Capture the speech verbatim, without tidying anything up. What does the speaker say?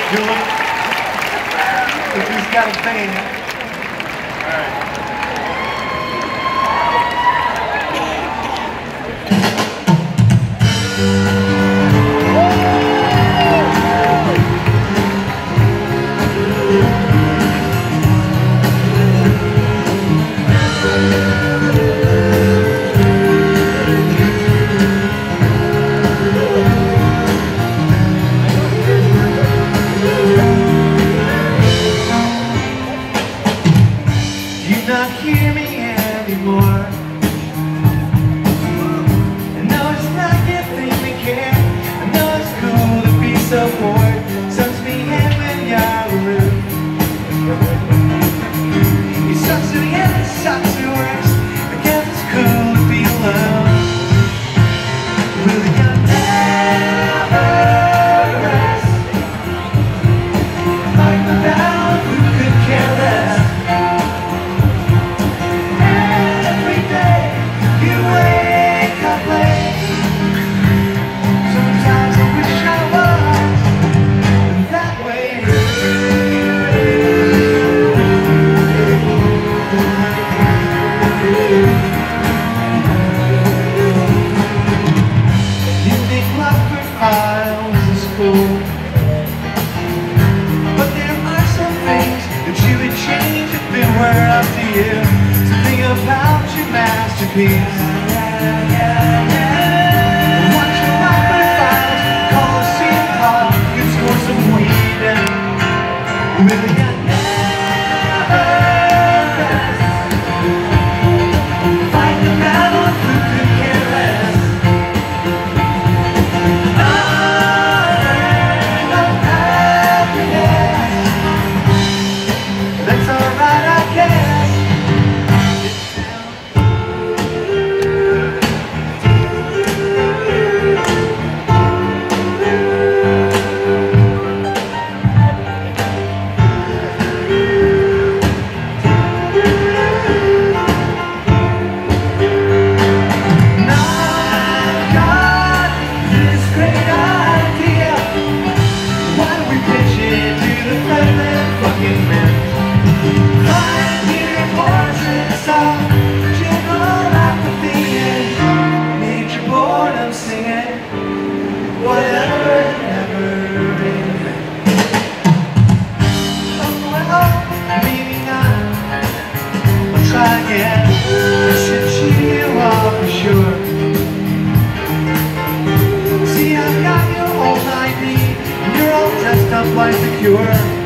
Julep. If he's got a band. All right. Not hear me anymore. I know it's not your thing to care. I know it's cool to be so bored. Sucks me in when you're rude. It sucks to the end, it sucks to worse. I guess it's cool to be alone. Will you never rest? Like the down who could care less. But there are some things that you would change if it were up to you. Something about your masterpiece. Watch your library files, call a scene hall, you can score some weed and will you never rest? Fight the battle of who could care less. See, I've got your whole I D, and you're all dressed up like the Cure.